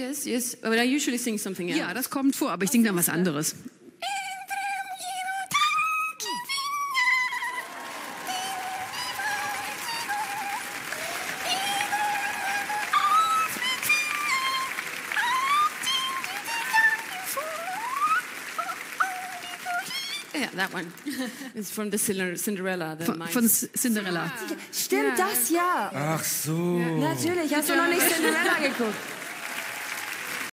Yes, yes. But I usually sing something else. Ja, das kommt vor, aber ich singe dann was anderes. Yeah, that one. It's from the Cinderella. Von Cinderella. Stimmt das, ja. Ach so. Natürlich, hast du noch nicht Cinderella geguckt?